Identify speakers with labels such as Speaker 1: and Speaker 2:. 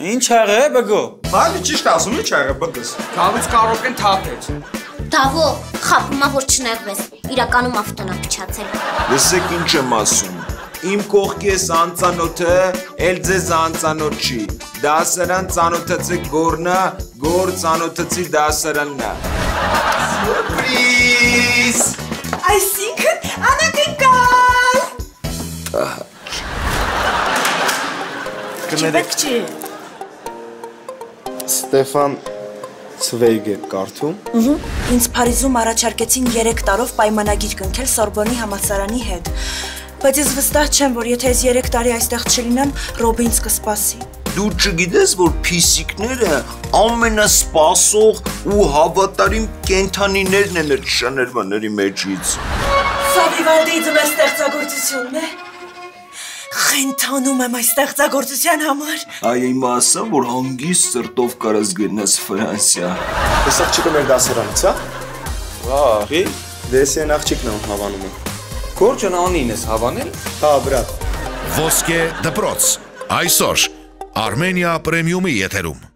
Speaker 1: Ինչ աղը բգո։
Speaker 2: Բալի ճիշտ ասում ինչ աղը բգս։
Speaker 3: Գավից կարող են թափեց։
Speaker 4: Դավո, խապումա որ չներվես, իրականում ավտոնա փչացել։
Speaker 5: Լսեք ինչ եմ ասում։ Իմ կողքի ես անծանոթը, էլ ձեզ անծանոթ չի։ Դասարան ծանոթացեք գորնա, գոր ծանոթացի դասարաննա։ Սուրպրիզ։
Speaker 6: Այսինքն անակնկալ։
Speaker 2: Կներեք
Speaker 6: չի։
Speaker 2: Ստեֆան Ցվեյգ է կարդում։
Speaker 6: Ինձ Փարիզում առաջարկեցին 3 տարով պայմանագիր կնքել Սորբոնի համալսարանի հետ։ Բայց ես վստահ չեմ, որ եթե ես 3 տարի այստեղ չլինեմ, Ռոբին կսպասի։
Speaker 5: Դու չգիտես, որ փիսիկները ամենասպասող ու հավատարիմ կենդանիներն են այդ շաներվաների մեջից։
Speaker 6: Սա Վիվալդիի ձմեր ստեղծագործությունն է։ Խենթանում եմ այս ստեղծագործության համար։
Speaker 5: Այ իմ ասա, որ հանգիստ սրտով կարաս գնաս Ֆրանսիա։
Speaker 2: Այս աղջիկը մեր դասարանից, հա։
Speaker 1: Վախի։
Speaker 2: Դες են աղջիկն եմ հավանում եմ։
Speaker 3: Գորջն անին ես հավանել։
Speaker 2: Հա, բրատ։
Speaker 7: Ոսկե դպրոց։ Այսօր Armenia Premium-ի եթերում։